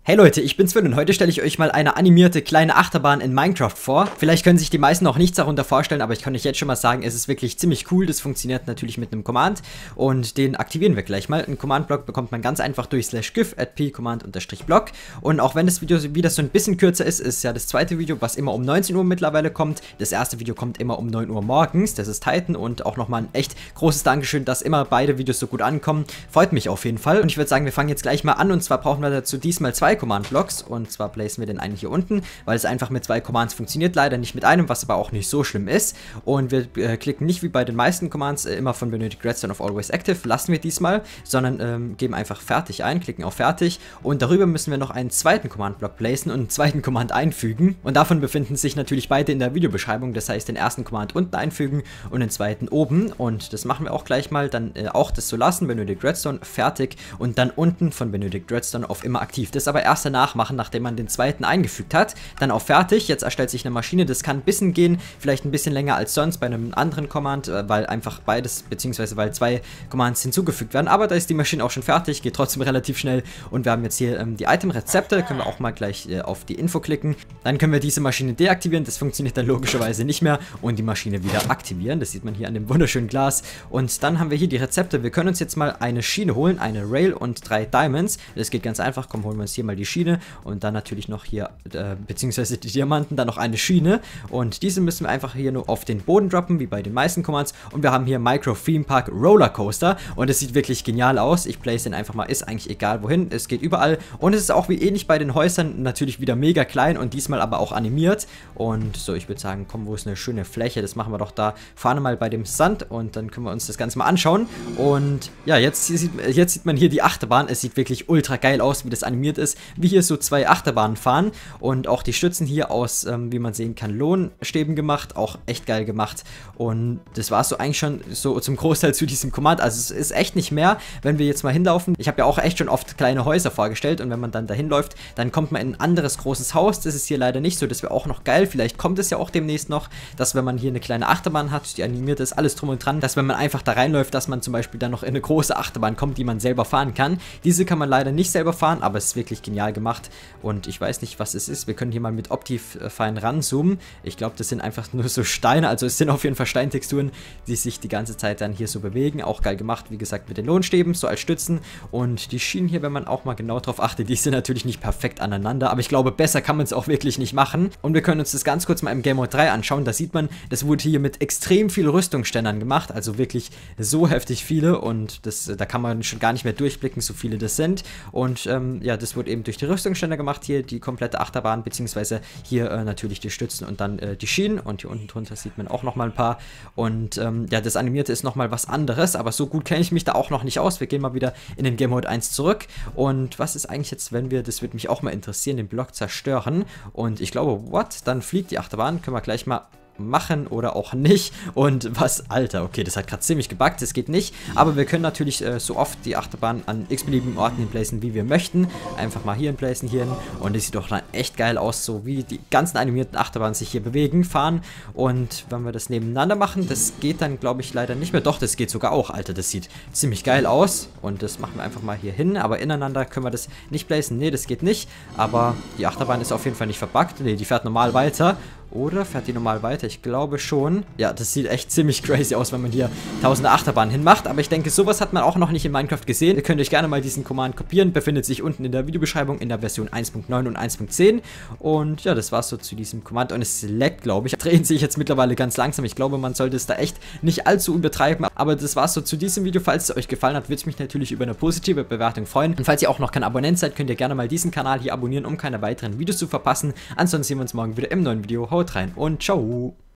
Hey Leute, ich bin's Finn und heute stelle ich euch mal eine animierte kleine Achterbahn in Minecraft vor. Vielleicht können sich die meisten noch nichts darunter vorstellen, aber ich kann euch jetzt schon mal sagen, es ist wirklich ziemlich cool. Das funktioniert natürlich mit einem Command und den aktivieren wir gleich mal. Einen Command-Block bekommt man ganz einfach durch /gif@p-command_block. Und auch wenn das Video wieder so ein bisschen kürzer ist ja das zweite Video, was immer um 19 Uhr mittlerweile kommt. Das erste Video kommt immer um 9 Uhr morgens, das ist Titan, und auch nochmal ein echt großes Dankeschön, dass immer beide Videos so gut ankommen. Freut mich auf jeden Fall und ich würde sagen, wir fangen jetzt gleich mal an, und zwar brauchen wir dazu diesmal zwei Command-Blocks, und zwar placen wir den einen hier unten, weil es einfach mit zwei Commands funktioniert, leider nicht mit einem, was aber auch nicht so schlimm ist. Und wir klicken nicht wie bei den meisten Commands immer von benötigt Redstone auf Always Active, lassen wir diesmal, sondern geben einfach fertig ein, klicken auf fertig, und darüber müssen wir noch einen zweiten Command-Block placen und einen zweiten Command einfügen, und davon befinden sich natürlich beide in der Videobeschreibung. Das heißt, den ersten Command unten einfügen und den zweiten oben, und das machen wir auch gleich mal, dann auch das so lassen, benötigt Redstone, fertig, und dann unten von benötigt Redstone auf immer aktiv. Das aber erst danach machen, nachdem man den zweiten eingefügt hat. Dann auf fertig. Jetzt erstellt sich eine Maschine. Das kann ein bisschen gehen, vielleicht ein bisschen länger als sonst bei einem anderen Command, weil einfach beides, beziehungsweise weil zwei Commands hinzugefügt werden. Aber da ist die Maschine auch schon fertig, geht trotzdem relativ schnell, und wir haben jetzt hier die Item-Rezepte. Können wir auch mal gleich auf die Info klicken. Dann können wir diese Maschine deaktivieren. Das funktioniert dann logischerweise nicht mehr, und die Maschine wieder aktivieren. Das sieht man hier an dem wunderschönen Glas. Und dann haben wir hier die Rezepte. Wir können uns jetzt mal eine Schiene holen, eine Rail und 3 Diamonds. Das geht ganz einfach. Komm, holen wir uns hier mal die Schiene und dann natürlich noch hier, beziehungsweise die Diamanten, dann noch eine Schiene, und diese müssen wir einfach hier nur auf den Boden droppen, wie bei den meisten Commands, und wir haben hier Micro Theme Park Roller Coaster, und es sieht wirklich genial aus. Ich place den einfach mal, ist eigentlich egal wohin, es geht überall, und es ist auch wie ähnlich bei den Häusern natürlich wieder mega klein und diesmal aber auch animiert. Und so, ich würde sagen, komm, wo ist eine schöne Fläche, das machen wir doch da vorne mal bei dem Sand, und dann können wir uns das Ganze mal anschauen. Und ja, jetzt sieht man hier die Achterbahn. Es sieht wirklich ultra geil aus, wie das animiert ist, wie hier so zwei Achterbahnen fahren, und auch die Stützen hier aus, wie man sehen kann, Lohnstäben gemacht, auch echt geil gemacht. Und das war es so eigentlich schon so zum Großteil zu diesem Command. Also es ist echt nicht mehr, wenn wir jetzt mal hinlaufen. Ich habe ja auch echt schon oft kleine Häuser vorgestellt, und wenn man dann dahin läuft, dann kommt man in ein anderes großes Haus. Das ist hier leider nicht so, das wäre auch noch geil. Vielleicht kommt es ja auch demnächst noch, dass wenn man hier eine kleine Achterbahn hat, die animiert ist, alles drum und dran, dass wenn man einfach da reinläuft, dass man zum Beispiel dann noch in eine große Achterbahn kommt, die man selber fahren kann. Diese kann man leider nicht selber fahren, aber es ist wirklich genial gemacht, und ich weiß nicht, was es ist. Wir können hier mal mit Optifine ranzoomen. Ich glaube, das sind einfach nur so Steine, also es sind auf jeden Fall Steintexturen, die sich die ganze Zeit dann hier so bewegen. Auch geil gemacht, wie gesagt, mit den Lohnstäben, so als Stützen, und die Schienen hier, wenn man auch mal genau drauf achtet, die sind natürlich nicht perfekt aneinander, aber ich glaube, besser kann man es auch wirklich nicht machen. Und wir können uns das ganz kurz mal im Game Mode 3 anschauen. Da sieht man, das wurde hier mit extrem viel Rüstungsständern gemacht, also wirklich so heftig viele, und da kann man schon gar nicht mehr durchblicken, so viele das sind. Und ja, das wurde eben durch die Rüstungsständer gemacht, hier die komplette Achterbahn, beziehungsweise hier natürlich die Stützen und dann die Schienen, und hier unten drunter sieht man auch nochmal ein paar. Und ja, das Animierte ist nochmal was anderes, aber so gut kenne ich mich da auch noch nicht aus. Wir gehen mal wieder in den Game Mode 1 zurück. Und was ist eigentlich jetzt, wenn wir, das würde mich auch mal interessieren, den Block zerstören? Und ich glaube, what? Dann fliegt die Achterbahn, können wir gleich mal machen oder auch nicht. Und was, Alter, okay, das hat gerade ziemlich gebuggt, das geht nicht, aber wir können natürlich so oft die Achterbahn an x-beliebigen Orten hinplacen, wie wir möchten. Einfach mal hier hinplacen, hier hin, und das sieht doch dann echt geil aus, so wie die ganzen animierten Achterbahnen sich hier bewegen, fahren. Und wenn wir das nebeneinander machen, das geht dann, glaube ich, leider nicht mehr. Doch, das geht sogar auch, Alter, das sieht ziemlich geil aus, und das machen wir einfach mal hier hin, aber ineinander können wir das nicht placen. Nee, das geht nicht, aber die Achterbahn ist auf jeden Fall nicht verbuggt. Nee, die fährt normal weiter. Oder fährt die normal weiter? Ich glaube schon. Ja, das sieht echt ziemlich crazy aus, wenn man hier tausende Achterbahnen hinmacht. Aber ich denke, sowas hat man auch noch nicht in Minecraft gesehen. Ihr könnt euch gerne mal diesen Command kopieren. Befindet sich unten in der Videobeschreibung in der Version 1.9 und 1.10. Und ja, das war's so zu diesem Command. Und es leckt, glaube ich. Drehen sich jetzt mittlerweile ganz langsam. Ich glaube, man sollte es da echt nicht allzu übertreiben. Aber das war's so zu diesem Video. Falls es euch gefallen hat, würde es mich natürlich über eine positive Bewertung freuen. Und falls ihr auch noch kein Abonnent seid, könnt ihr gerne mal diesen Kanal hier abonnieren, um keine weiteren Videos zu verpassen. Ansonsten sehen wir uns morgen wieder im neuen Video. Haut rein und ciao!